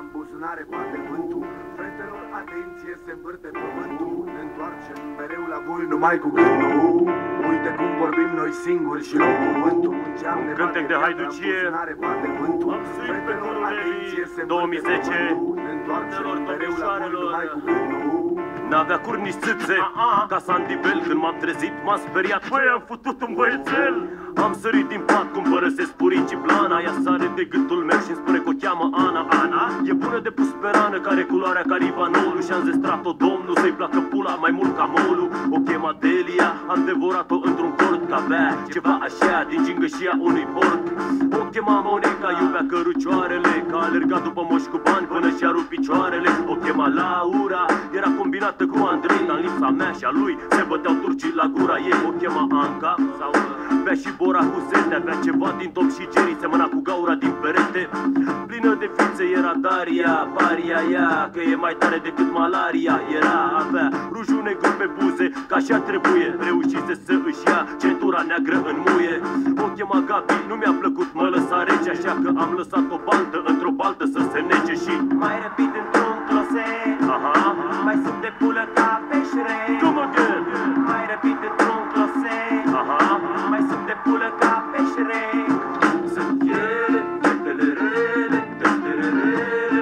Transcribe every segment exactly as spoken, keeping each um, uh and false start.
buzunare bate vântul. Fetelor, atenție, se învârte pământul. Ne întoarcem mereu la voi numai cu gândul. Uite cum vorbim noi singuri și luăm cuvântul. Un geam ne bate de haiducie. buzunare bate vântul. Fetelor, atenție, se învârte pământul. Ne întoarcem mereu la voi numai cu gândul. N-avea cur nici țâțe, ca Sandibel. Când m-am trezit, m-am speriat. Băi, am futut un băiețel. Am sărit din pat cum părăsesc puricii blana. Ea sare de gâtul meu și-mi spune că o cheamă Ana. Ana e bună de pus pe rană, care culoarea ca ribanolul. Și-am zestrat-o domnul să-i placă pula mai mult ca molul. O chema Delia, am devorat-o într-un cort. Că avea ceva așa din gingășia unui porc. O chema Monica, iubea cărucioarele. Că a alergat după moși cu bani până și-a rupt picioarele. O chema Laura, era combinată cu Andrei. În lipsa mea și a lui se băteau turcii la gura ei. O chema Anca sau bea și Bora cu sete. Avea ceva din Tom și Jerry, semăna cu gaura din perete. Plină de fițe era Daria, paria ea, că e mai tare decât malaria. Era, avea rujul negru pe buze, ca așa trebuie. Reușise să își ia centura neagră în muie. O chema Gabi, nu mi-a plăcut, mă lăsa rece. Așa că am lăsat o baltă într-o baltă să se nece. Și mai răpit într-un closet. Aha. Mai sub de pulă ca peșre. Come again. Mai răpit într-un closet. Aha. Mai sub de pulă ca peșre. Sunt ele, fetele rele, fetele rele.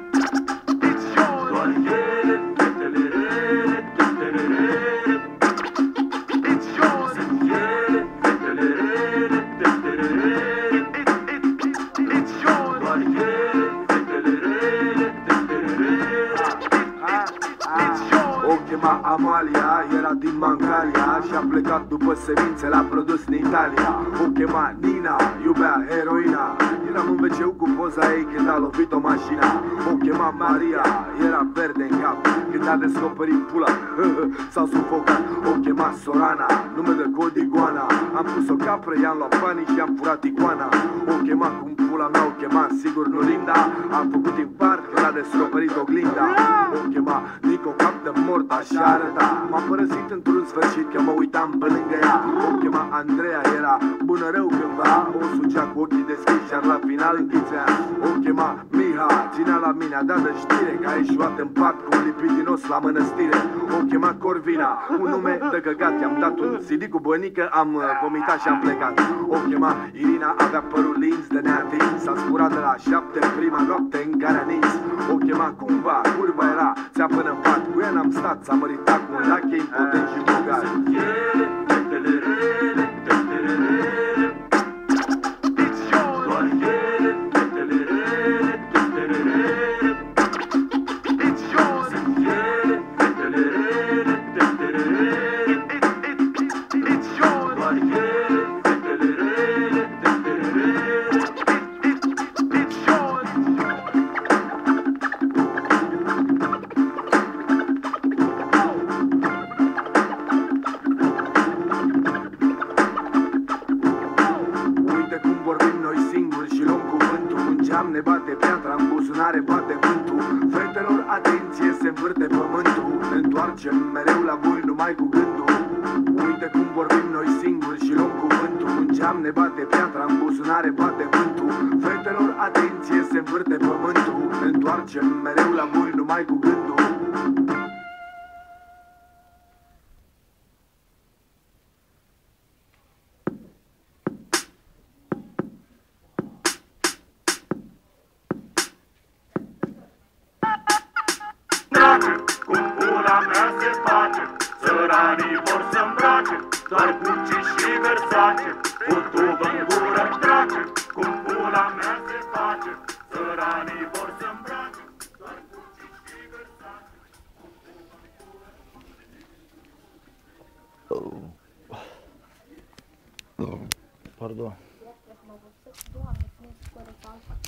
Doar ele, fetele rele, fetele rele. Sunt ele, fetele rele, fetele rele. Doar ele, fetele rele, fetele rele. O chema Amalia, era din Mangalia și a plecat după semințe la produs în Italia. O chema Nina, iubea heroina. Eram în veceu cu poza ei când a lovit-o mașina. O chema Maria, era verde în cap când a descoperit pula, s-au sufocat. O chema Sorana, nume de cod iguana. Am pus o capră, i-am luat banii și am furat icoana. O chema cum pula mea, o chema sigur nu Linda. Am făcut infart când a descoperit oglinda. O chema Nico, cap de mort, așa arăta. M-a părăsit într-un sfârșit că mă uitam pe lângă ea. O chema Andreea, era bună rău cândva. O sugea cu ochii deschiși, iar la final închițea. O chema Miha, ținea la mine, a dat de știre că a ieșuat în pat cu un lipidinos la mănăstire. O chema Corvina, un nume de căcat. I-am dat un C D cu bănică, am vomitat și am plecat. O chema Irina, avea părul lins de neatins. S-a spurat de la șapte în prima noapte în care a nins. O chema cumva, curva era, țea până în pat. Cu ea n-am stat, s-a măritat cu un lachei impotent și bogat. Ele, fetele rele, fetele rele. Doar ele, fetele rele, fetele rele. Sunt ele, fetele rele, fetele rele. Doar ele, fetele rele, fetele rele. Ne bate piatra în buzunare, bate vântul. Fetelor, atenție, se învârte pământul. Ne întoarcem mereu la voi numai cu gândul. Uite cum vorbim noi singuri și luăm cuvântul. Un geam ne bate piatra în buzunare, bate vântul. Fetelor, atenție, se învârte pământul. Ne întoarcem mereu la voi numai cu gândul. Cum pula mea se face, țăranii vor să-mi brace, doar Gucci și Versace, furtuvă în gură drace. Cum pula mea se face, țăranii vor să-mi brace, doar Gucci și Versace. Pardon. Doamne, ține-ți fără salsa.